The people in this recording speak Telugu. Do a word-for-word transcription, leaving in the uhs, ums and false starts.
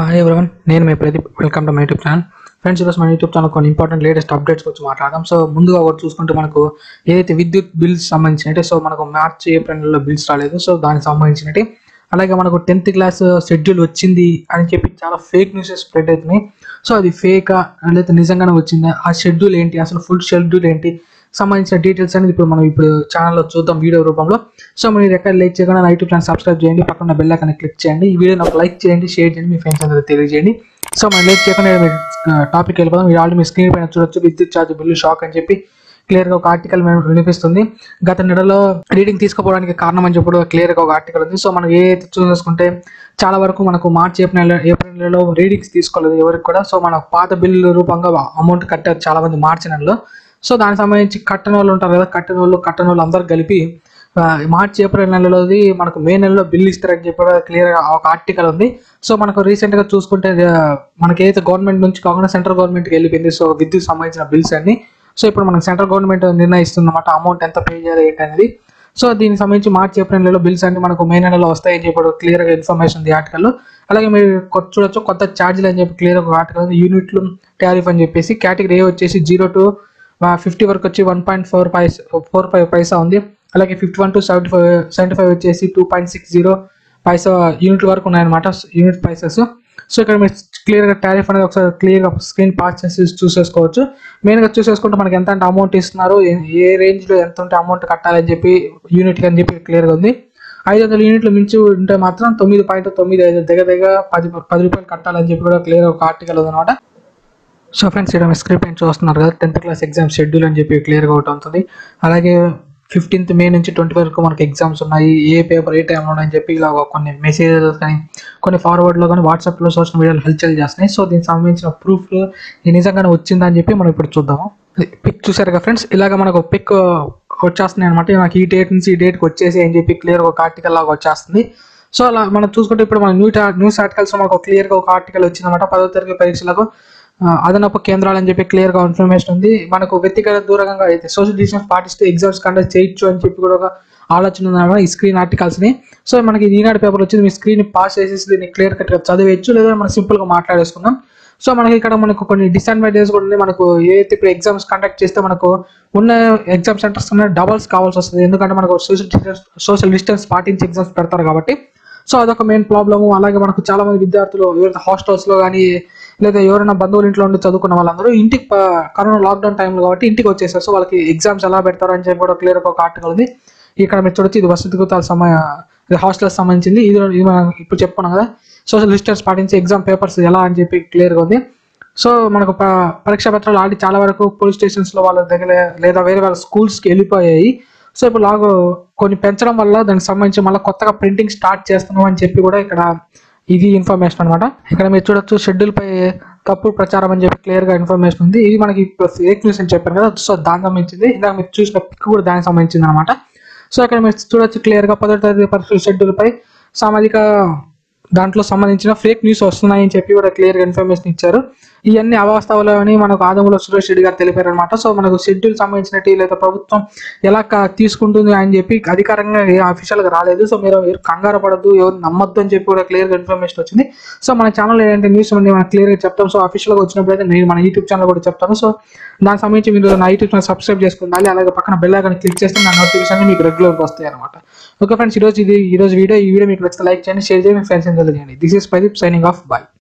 హాయ్ ఎవరీవన్, నేను మీ Pradeep. Welcome to my YouTube channel. Friends, ఈరోజు మన యూట్యూబ్ ఛానల్ కొన్ని ఇంపార్టెంట్ లేటెస్ట్ అప్డేట్స్ గురించి మాట్లాడదాం. సో ముందుగా ఒకటి చూసుకుంటే మనకు ఏదైతే విద్యుత్ బిల్స్ సంబంధించినట్టే, సో మనకు మార్చ్ ఏప్రిల్ నెలలో బిల్స్ రాలేదు. సో దానికి సంబంధించినట్టు అలాగే మనకు టెన్త్ క్లాస్ షెడ్యూల్ వచ్చింది అని చెప్పి చాలా ఫేక్ న్యూస్ స్ప్రెడ్ అవుతున్నాయి. సో అది ఫేకా లేదా నిజంగానే వచ్చిందా, ఆ షెడ్యూల్ ఏంటి, అసలు ఫుల్ షెడ్యూల్ ఏంటి సంబంధించిన డీటెయిల్స్ అనేది ఇప్పుడు మనం ఇప్పుడు ఛానల్లో చూద్దాం వీడియో రూపంలో. సో మీరు ఎక్కడ లైక్ చేయకుండా నా యూట్యూబ్ ఛానల్ సబ్స్క్రైబ్ చేయండి, పక్కన బెల్ ఐకాన్ క్లిక్ చేయండి, ఈ వీడియోని ఒక లైక్ చేయండి, షేర్ చేయండి, మీ ఫ్రెండ్స్ అందరూ తెలియజేయండి. సో మనం లైక్ చేయకుండా టాపిక్ వెళ్ళిపోదాం. మీరు ఆల్రెడీ మీ స్క్రీన్ పైన చూడొచ్చు, విద్యుత్ ఛార్జ్ బిల్లు షాక్ అని చెప్పి క్లియర్గా ఒక ఆర్టికల్ వినిపిస్తుంది. గత నెలలో రీడింగ్ తీసుకోవడానికి కారణం అని చెప్పి క్లియర్గా ఒక ఆర్టికల్ ఉంది. సో మనం ఏ చూసుకుంటే చాలా వరకు మనకు మార్చి ఏప్రిల్ నెల ఏప్రిల్ నెలలో రీడింగ్స్ తీసుకోలేదు ఎవరికి కూడా. సో మన పాత బిల్లు రూపంగా అమౌంట్ కట్టారు చాలా మంది మార్చి నెలలో. సో దానికి సంబంధించి కట్టని వాళ్ళు ఉంటారు కదా, కట్టని వాళ్ళు కట్టని వాళ్ళు అందరు కలిపి మార్చి ఏప్రిల్ నెలలోది మనకు మే నెలలో బిల్లు ఇస్తారని చెప్పి క్లియర్గా ఒక ఆర్టికల్ ఉంది. సో మనకు రీసెంట్గా చూసుకుంటే మనకి ఏదైతే గవర్నమెంట్ నుంచి కాకుండా సెంట్రల్ గవర్నమెంట్కి వెళ్ళిపోయింది. సో విద్యుత్ సంబంధించిన బిల్స్ అన్ని. సో ఇప్పుడు మనకు సెంట్రల్ గవర్నమెంట్ నిర్ణయిస్తుంది అన్నమాట అమౌంట్ ఎంత పే చేయాలి ఏంటి అనేది. సో దీనికి సంబంధించి మార్చి ఏప్రిల్ నెలలో బిల్స్ అన్ని మనకు మే నెలలో వస్తాయని చెప్పి క్లియర్గా ఇన్ఫర్మేషన్ ఉంది ఆర్టికల్. అలాగే మీరు చూడొచ్చు కొత్త ఛార్జీలు అని చెప్పి క్లియర్ ఒక ఆర్టికల్ ఉంది. యూనిట్లు టారిఫ్ అని చెప్పేసి కేటగిరీ ఏ వచ్చేసి జీరో టు ఫిఫ్టీ వరకు వచ్చి one point four paise four five paisa ఉంది. అలాగే fifty one two seventy five seventy five వచ్చేసి two point six zero paisa unit వరకు ఉన్నాయన్నమాట, యూనిట్ ప్రైసెస్. సో ఇక్కడ మీరు క్లియర్గా టారిఫ్ అనేది ఒకసారి క్లియర్గా స్క్రీన్ పాస్ చేసి చూసేసుకోవచ్చు. మెయిన్గా చూసేసుకుంటే మనకి ఎంత అంటే అమౌంట్ ఇస్తున్నారు, ఏ రేంజ్లో ఎంత ఉంటే అమౌంట్ కట్టాలని చెప్పి యూనిట్కి అని చెప్పి క్లియర్గా ఉంది. ఐదు వందల యూనిట్లు మించి ఉంటే మాత్రం తొమ్మిది పాయింట్ తొమ్మిది ఐదు దగ్గర దగ్గర పది పది రూపాయలు కట్టాలని చెప్పి కూడా క్లియర్గా ఒక ఆర్టికల్ ఉందన్నమాట. సో ఫ్రెండ్స్, ఇక్కడ మీరు స్క్రీన్ పైన చూస్తున్నారు కదా, టెన్త్ క్లాస్ ఎగ్జామ్ షెడ్యూల్ అని చెప్పి క్లియర్గా ఒకటి ఉంటుంది. అలాగే ఫిఫ్టీన్త్ మే నుంచి ట్వంటీ వరకు మనకి ఎగ్జామ్స్ ఉన్నాయి, ఏ పేపర్ ఏ టైంలో ఉన్నాయని చెప్పి ఇలా కొన్ని మెసేజెస్ కానీ కొన్ని ఫార్వర్డ్లో కానీ వాట్సాప్లో సోషల్ మీడియాలో హెల్ప్ చేస్తున్నాయి. సో దీనికి సంబంధించిన ప్రూఫ్లు నిజంగానే వచ్చిందని చెప్పి మనం ఇప్పుడు చూద్దాము. పిక్ చూసారు కదా ఫ్రెండ్స్, ఇలాగ మనకు పిక్ వచ్చేస్తున్నాయి అనమాట. నాకు ఈ డేట్ నుంచి ఈ డేట్కి వచ్చేసి అని చెప్పి క్లియర్గా ఒక ఆర్టికల్ లాగా వచ్చేస్తుంది. సో అలా మనం చూసుకుంటే ఇప్పుడు మన న్యూ న్యూస్ ఆర్టికల్స్ మనకు క్లియర్గా ఒక ఆర్టికల్ వచ్చిందన్నమాట. పదో తరగతి పరీక్షలకు అదనపు కేంద్రాలు అని చెప్పి క్లియర్గా ఇన్ఫర్మేషన్ ఉంది. మనకు వ్యక్తిగత దూరంగా అయితే సోషల్ డిస్టెన్స్ పాటిస్తూ ఎగ్జామ్స్ కండక్ట్ చేయొచ్చు అని చెప్పి కూడా ఒక ఆలోచన ఉందన్నమాట ఈ స్క్రీన్ ఆర్టికల్స్ని. సో మనకి ఈనాడు పేపర్ వచ్చింది, మీ స్క్రీన్ పాస్ చేసేసి దీన్ని క్లియర్ కట్గా చదివేయచ్చు, లేదా మనం సింపుల్గా మాట్లాడేసుకుందాం. సో మనకి ఇక్కడ మనకు కొన్ని డిసడ్వాంటేజెస్ కూడా ఉంది. మనకు ఏదైతే ఇప్పుడు ఎగ్జామ్స్ కండక్ట్ చేస్తే మనకు ఉన్న ఎగ్జామ్ సెంటర్స్ డబల్స్ కావాల్సి వస్తుంది, ఎందుకంటే మనకు సోషల్ డిస్టెన్స్ సోషల్ డిస్టెన్స్ పాటించి ఎగ్జామ్స్ పెడతారు కాబట్టి. సో అదొక మెయిన్ ప్రాబ్లము. అలాగే మనకు చాలా మంది విద్యార్థులు ఎవరైతే హాస్టల్స్లో కానీ లేదా ఎవరైనా బంధువుల ఇంట్లో ఉండి చదువుకున్న వాళ్ళందరూ ఇంటికి కరోనా లాక్డౌన్ టైంలో కాబట్టి ఇంటికి వచ్చేసారు. సో వాళ్ళకి ఎగ్జామ్స్ ఎలా పెడతారు అని చెప్పి కూడా క్లియర్గా ఒక ఆర్టికల్ ఉంది. ఇక్కడ మీరు చూడొచ్చు, ఇది వసతి గృహాల సమయ ఇది హాస్టల్స్ సంబంధించింది. ఇది ఇది మనం ఇప్పుడు చెప్పుకున్నాం కదా, సోషల్ డిస్టెన్స్ పాటించి ఎగ్జామ్ పేపర్స్ ఎలా అని చెప్పి క్లియర్గా ఉంది. సో మనకు పరీక్షా పత్రాలు ఆల్రెడీ చాలా వరకు పోలీస్ స్టేషన్స్లో వాళ్ళ దగ్గర లేదా వేరే వాళ్ళ స్కూల్స్కి వెళ్ళిపోయాయి. సో ఇప్పుడు లాగా కొన్ని పెంచడం వల్ల దానికి సంబంధించి మళ్ళీ కొత్తగా ప్రింటింగ్ స్టార్ట్ చేస్తున్నాం అని చెప్పి కూడా ఇక్కడ ఇది ఇన్ఫర్మేషన్ అనమాట. ఇక్కడ మీరు చూడొచ్చు, షెడ్యూల్ పై తప్పుడు ప్రచారం అని చెప్పి క్లియర్గా ఇన్ఫర్మేషన్ ఉంది. ఇది మనకి ఫేక్ న్యూస్ అని చెప్పాను కదా, సో దానికి సంబంధించింది. ఇందాక మీరు చూసిన పిక్ కూడా దానికి సంబంధించింది అనమాట. సో ఇక్కడ మీరు చూడొచ్చు క్లియర్గా పదో తరగతి పరీక్షల షెడ్యూల్ పై సామాజిక దాంట్లో సంబంధించిన ఫేక్ న్యూస్ వస్తున్నాయని చెప్పి కూడా క్లియర్గా ఇన్ఫర్మేషన్ ఇచ్చారు. ఇవన్నీ అవాస్తవాలు అని మనకు ఆదముల సురేష్ రెడ్డి గారు తెలిపారు అనమాట. సో మనకు షెడ్యూల్ సంబంధించినట్టు లేదా ప్రభుత్వం ఎలా తీసుకుంటుంది అని చెప్పి అధికారంగా ఏ అఫీషియల్గా రాలేదు. సో మీరు ఎవరు కంగారు పడద్దు, ఎవరు నమ్మొద్దు అని చెప్పి కూడా క్లియర్గా ఇన్ఫర్మేషన్ వచ్చింది. సో మన ఛానల్ ఏంటంటే న్యూస్ అన్ని మనం క్లియర్గా చెప్తాం. సో అఫీషియల్గా వచ్చినప్పుడు అయితే నేను మన యూట్యూబ్ ఛానల్ కూడా చెప్తాను. సో దానికి సంబంధించి మీరు నా యూట్యూబ్ ఛానల్ సబ్స్క్రైబ్ చేసుకుండాలి, అలాగే పక్కన బెల్ ఐకాన్ క్లిక్ చేస్తే నా నోటిఫికేషన్ మీకు రెగ్యులర్గా వస్తాయి అనమాట. ఓకే ఫ్రెండ్స్, ఈరోజు ఇది ఈరోజు వీడియో ఈ వీడియో మీకు నచ్చితే లైక్ చేయండి, షేర్ చేయండి, మీ ఫ్రెండ్స్ అందరికీ చేయండి. This is Pradeep signing off. By.